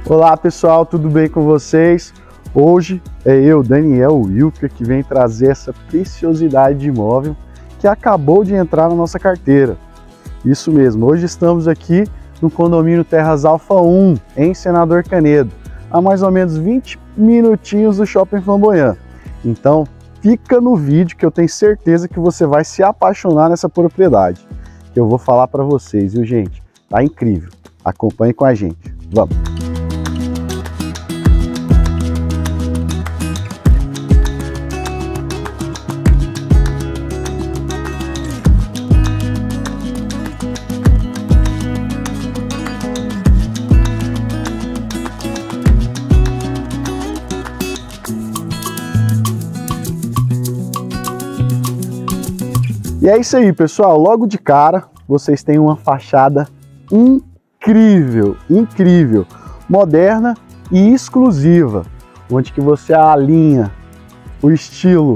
Olá pessoal, tudo bem com vocês? Hoje é eu, Daniel Wilker, que vem trazer essa preciosidade de imóvel que acabou de entrar na nossa carteira. Isso mesmo, hoje estamos aqui no condomínio Terras Alfa 1, em Senador Canedo, a mais ou menos 20 minutinhos do Shopping Flamboyant. Então fica no vídeo que eu tenho certeza que você vai se apaixonar nessa propriedade. Que eu vou falar para vocês, viu gente? Tá incrível, acompanhe com a gente, vamos! E é isso aí, pessoal. Logo de cara, vocês têm uma fachada incrível, incrível, moderna e exclusiva, onde que você alinha o estilo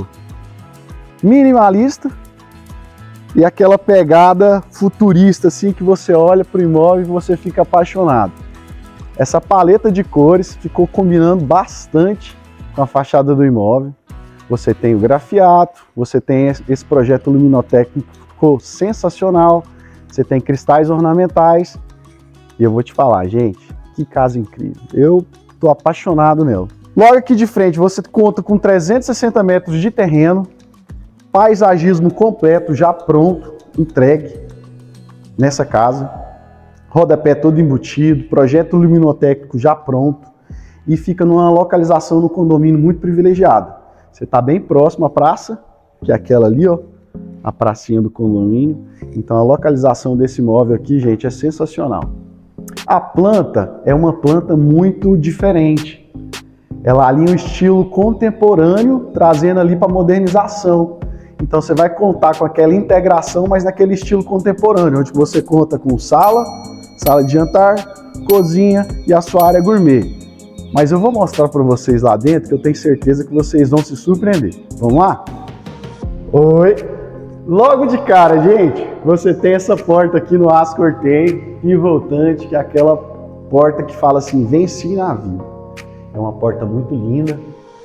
minimalista e aquela pegada futurista, assim, que você olha para o imóvel e você fica apaixonado. Essa paleta de cores ficou combinando bastante com a fachada do imóvel. Você tem o grafiato, você tem esse projeto luminotécnico que ficou sensacional, você tem cristais ornamentais e eu vou te falar, gente, que casa incrível. Eu tô apaixonado nela. Logo aqui de frente você conta com 360 metros de terreno, paisagismo completo já pronto, entregue nessa casa, rodapé todo embutido, projeto luminotécnico já pronto e fica numa localização no condomínio muito privilegiada. Você está bem próximo à praça, que é aquela ali, ó, a pracinha do condomínio. Então a localização desse imóvel aqui, gente, é sensacional. A planta é uma planta muito diferente. Ela alinha um estilo contemporâneo, trazendo ali para modernização. Então você vai contar com aquela integração, mas naquele estilo contemporâneo, onde você conta com sala de jantar, cozinha e a sua área gourmet. Mas eu vou mostrar para vocês lá dentro que eu tenho certeza que vocês vão se surpreender. Vamos lá? Oi! Logo de cara, gente, você tem essa porta aqui no aço corteio pivotante, que é aquela porta que fala assim, vence navio. É uma porta muito linda,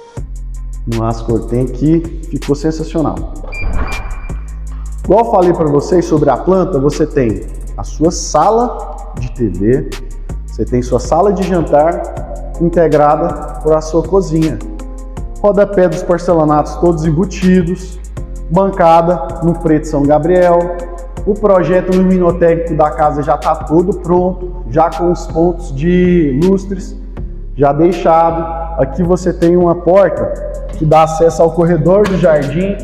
no aço corteio, que ficou sensacional. Igual eu falei para vocês sobre a planta, você tem a sua sala de TV, você tem sua sala de jantar, integrada para a sua cozinha. Rodapé dos porcelanatos todos embutidos, bancada no preto São Gabriel. O projeto luminotécnico da casa já está todo pronto, já com os pontos de lustres já deixado. Aqui você tem uma porta que dá acesso ao corredor do jardim.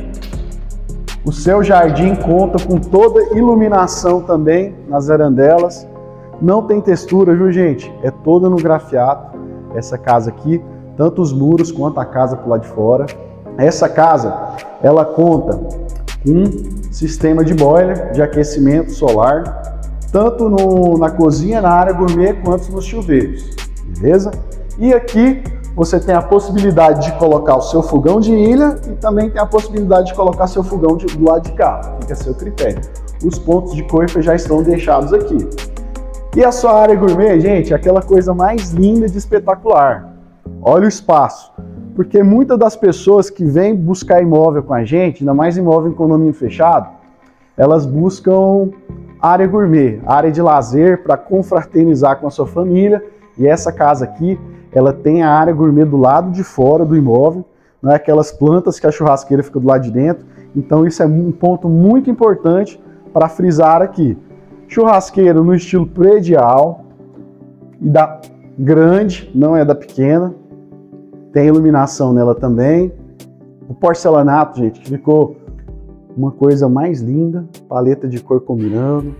O seu jardim conta com toda iluminação também nas arandelas. Não tem textura, viu gente? É toda no grafiato. Essa casa aqui, tanto os muros quanto a casa por lá de fora. Essa casa, ela conta com um sistema de boiler de aquecimento solar, tanto na cozinha, na área gourmet, quanto nos chuveiros, beleza? E aqui você tem a possibilidade de colocar o seu fogão de ilha e também tem a possibilidade de colocar seu fogão do lado de cá, fica a seu critério. Os pontos de coifa já estão deixados aqui. E a sua área gourmet, gente, é aquela coisa mais linda de espetacular. Olha o espaço. Porque muitas das pessoas que vêm buscar imóvel com a gente, ainda mais imóvel em condomínio fechado, elas buscam área gourmet, área de lazer para confraternizar com a sua família. E essa casa aqui, ela tem a área gourmet do lado de fora do imóvel, não é aquelas plantas que a churrasqueira fica do lado de dentro. Então isso é um ponto muito importante para frisar aqui. Churrasqueira no estilo predial e da grande, não é da pequena. Tem iluminação nela também. O porcelanato, gente, que ficou uma coisa mais linda. Paleta de cor combinando.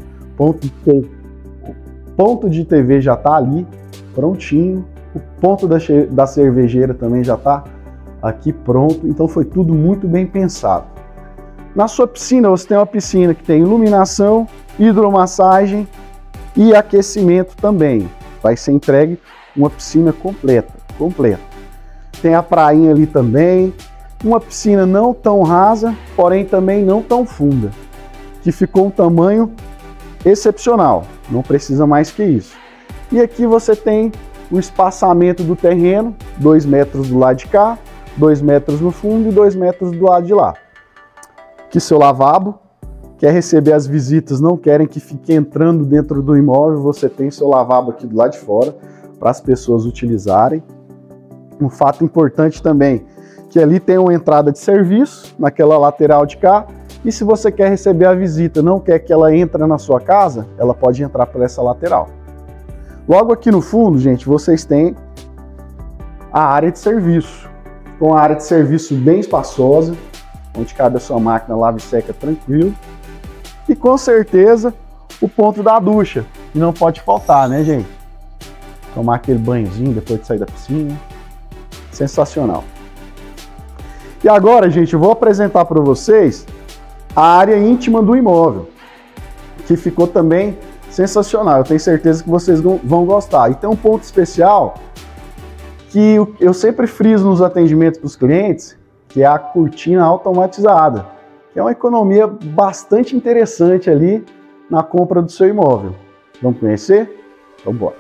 Ponto de TV já tá ali, prontinho. O ponto da cervejeira também já tá aqui pronto. Então foi tudo muito bem pensado. Na sua piscina, você tem uma piscina que tem iluminação, hidromassagem e aquecimento também. Vai ser entregue uma piscina completa. Tem a prainha ali também, uma piscina não tão rasa, porém também não tão funda, que ficou um tamanho excepcional, não precisa mais que isso. E aqui você tem o espaçamento do terreno, 2 metros do lado de cá, 2 metros no fundo e 2 metros do lado de lá. Aqui seu lavabo, quer receber as visitas, não querem que fique entrando dentro do imóvel, você tem seu lavabo aqui do lado de fora para as pessoas utilizarem. Um fato importante também, que ali tem uma entrada de serviço, naquela lateral de cá, e se você quer receber a visita, não quer que ela entre na sua casa, ela pode entrar por essa lateral. Logo aqui no fundo, gente, vocês têm a área de serviço, com a área de serviço bem espaçosa, onde cabe a sua máquina lava e seca tranquilo, e com certeza o ponto da ducha, que não pode faltar, né, gente? Tomar aquele banhozinho depois de sair da piscina, sensacional. E agora, gente, eu vou apresentar para vocês a área íntima do imóvel, que ficou também sensacional. Eu tenho certeza que vocês vão gostar. E tem um ponto especial que eu sempre friso nos atendimentos para os clientes, que é a cortina automatizada, que é uma economia bastante interessante ali na compra do seu imóvel. Vamos conhecer? Então bora!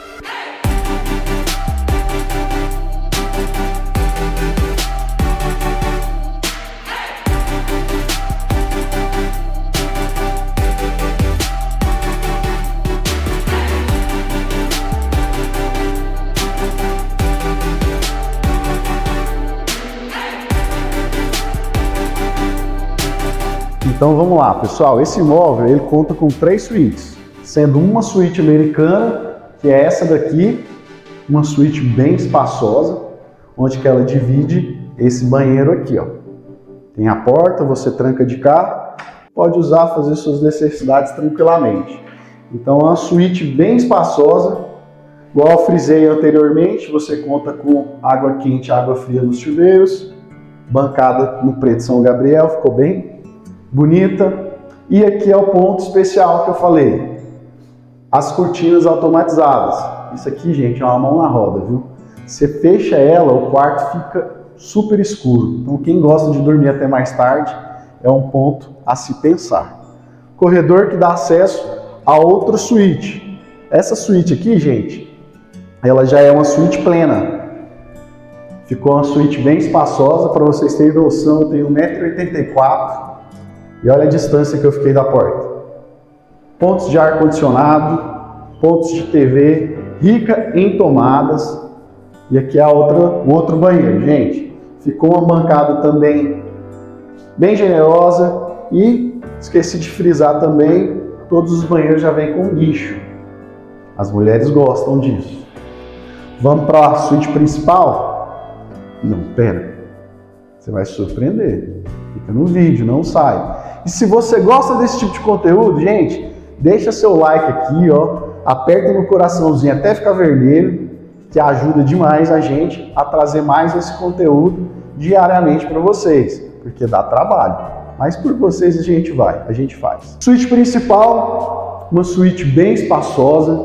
Então vamos lá, pessoal, esse imóvel ele conta com 3 suítes, sendo uma suíte americana, que é essa daqui, uma suíte bem espaçosa, onde que ela divide esse banheiro aqui, ó. Tem a porta, você tranca de cá, pode usar, fazer suas necessidades tranquilamente. Então é uma suíte bem espaçosa, igual eu frisei anteriormente, você conta com água quente e água fria nos chuveiros, bancada no preto São Gabriel, ficou bem bonita. E aqui é o ponto especial que eu falei, as cortinas automatizadas. Isso aqui, gente, é uma mão na roda, viu? Você fecha ela, o quarto fica super escuro. Então quem gosta de dormir até mais tarde, é um ponto a se pensar. Corredor que dá acesso a outra suíte. Essa suíte aqui, gente, ela já é uma suíte plena. Ficou uma suíte bem espaçosa, para vocês terem noção, eu tenho 1,84 m. E olha a distância que eu fiquei da porta. Pontos de ar-condicionado, pontos de TV, rica em tomadas. E aqui é o outro banheiro, gente. Ficou uma bancada também bem generosa. E esqueci de frisar também, todos os banheiros já vêm com nicho. As mulheres gostam disso. Vamos para a suíte principal? Não, pera. Você vai se surpreender. Fica no vídeo, não sai. E se você gosta desse tipo de conteúdo, gente, deixa seu like aqui, ó, aperta no coraçãozinho até ficar vermelho, que ajuda demais a gente a trazer mais esse conteúdo diariamente para vocês, porque dá trabalho. Mas por vocês a gente faz. Suíte principal, uma suíte bem espaçosa.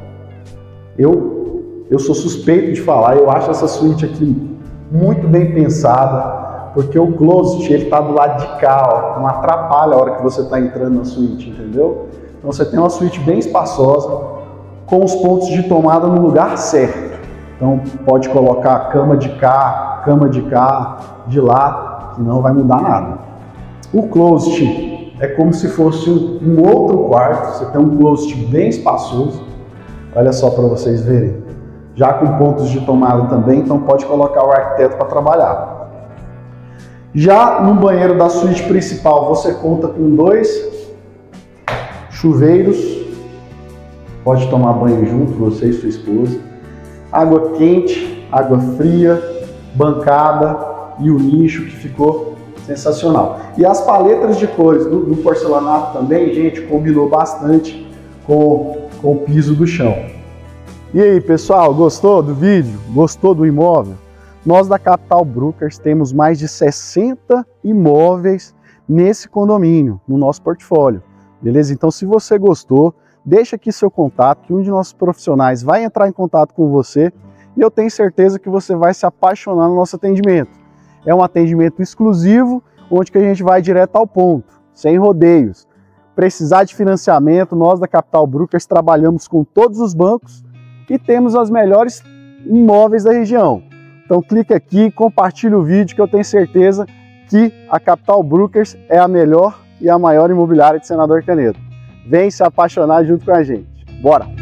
Eu sou suspeito de falar, eu acho essa suíte aqui muito bem pensada, porque o closet ele tá do lado de cá, ó, não atrapalha a hora que você está entrando na suíte, entendeu? Então você tem uma suíte bem espaçosa, com os pontos de tomada no lugar certo. Então pode colocar cama de cá, de lá, que não vai mudar nada. O closet é como se fosse um outro quarto, você tem um closet bem espaçoso, olha só para vocês verem. Já com pontos de tomada também, então pode colocar o arquiteto para trabalhar. Já no banheiro da suíte principal, você conta com 2 chuveiros, pode tomar banho junto, você e sua esposa. Água quente, água fria, bancada e o nicho que ficou sensacional. E as paletas de cores do porcelanato também, gente, combinou bastante com o piso do chão. E aí, pessoal, gostou do vídeo? Gostou do imóvel? Nós da Capital Brokers temos mais de 60 imóveis nesse condomínio, no nosso portfólio, beleza? Então, se você gostou, deixa aqui seu contato, que um de nossos profissionais vai entrar em contato com você e eu tenho certeza que você vai se apaixonar no nosso atendimento. É um atendimento exclusivo, onde que a gente vai direto ao ponto, sem rodeios. Precisar de financiamento, nós da Capital Brokers trabalhamos com todos os bancos e temos as melhores imóveis da região. Então clica aqui, compartilha o vídeo que eu tenho certeza que a Capital Brokers é a melhor e a maior imobiliária de Senador Canedo. Vem se apaixonar junto com a gente. Bora!